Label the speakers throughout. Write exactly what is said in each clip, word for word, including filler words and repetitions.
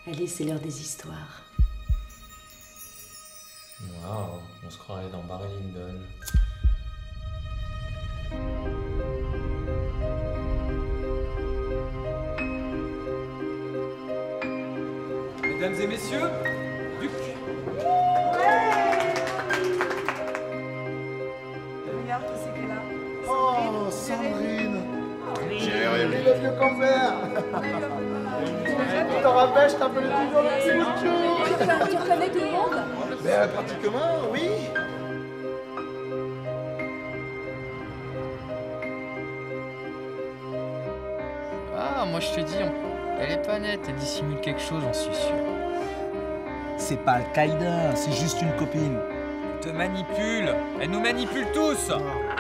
Speaker 1: Allez, c'est l'heure des histoires.
Speaker 2: Waouh, on se croirait dans Barry Lyndon.
Speaker 3: Mesdames et messieurs, Duc.
Speaker 4: Regarde qui c'est qui est là.
Speaker 5: Oh, Sandrine.
Speaker 4: Jérémy.
Speaker 5: Le vieux compère. Tu t'en rappelles, je t'appelais toujours le petit Mouchou.
Speaker 4: Tu reconnais tout le monde?
Speaker 5: Mais euh, pratiquement, oui.
Speaker 6: Ah, moi je te dis, on... elle est pas nette, elle dissimule quelque chose, j'en suis sûr.
Speaker 7: C'est pas Al-Qaïda, c'est juste une copine.
Speaker 3: Elle te manipule. Elle nous manipule tous.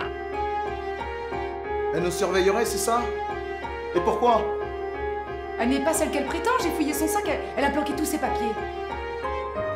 Speaker 5: Elle nous surveillerait, c'est ça? Et pourquoi?
Speaker 4: Elle n'est pas celle qu'elle prétend, j'ai fouillé son sac, elle, elle a planqué tous ses papiers.